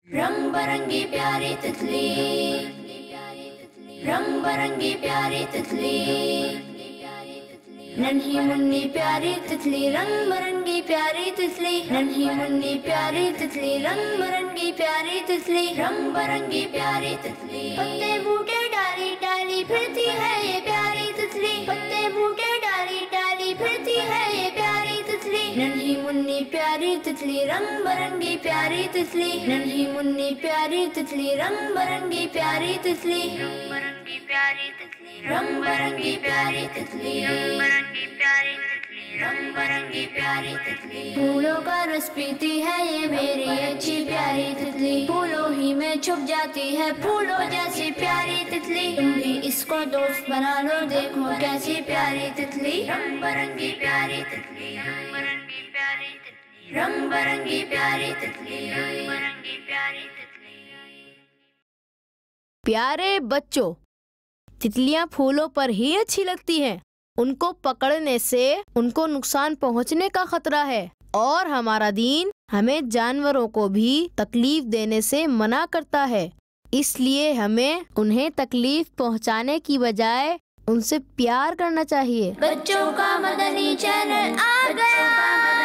रंग बरंगी प्यारी तितली, रंग बरंगी प्यारी तितली, नन्ही मुन्नी प्यारी तितली, रंग बरंगी प्यारी तितली, नन्ही मुन्नी प्यारी तितली, रंग बरंगी प्यारी तितली, रंग बरंगी प्यारी तितली। पत्ते बूटे डाली डाली फिरती है ये प्यारी तितली, पत्ते बूटे डाली डाली फिरती है ये प्यारी तितली, नन्ही मुन्नी प्यारी तितली, रंग बरंगी प्यारी तितली, नन्ही मुन्नी प्यारी तितली, रंग बरंगी प्यारी तितली, रंग बरंगी प्यारी तितली, रंग बरंगी प्यारी तितली, रंग बरंगी प्यारी तितली, रंग बरंगी प्यारी तितली। फूलों का रस पीती है ये मेरी अच्छी प्यारी तितली, फूलों ही में छुप जाती है फूलों जैसी प्यारी तितली। तुम भी इसको दोस्त बना लो, देखो कैसी प्यारी तितली, रंग बरंगी प्यारी तितली, रंग बरंगी प्यारी तितली, रंग बरंगी प्यारी तितली, रंग बरंगी प्यारी तितली। प्यारे बच्चों, तितलियां फूलों पर ही अच्छी लगती हैं। उनको पकड़ने से उनको नुकसान पहुंचने का खतरा है और हमारा दीन हमें जानवरों को भी तकलीफ देने से मना करता है। इसलिए हमें उन्हें तकलीफ पहुंचाने की बजाय उनसे प्यार करना चाहिए। बच्चों का मदनी चैनल आ गया।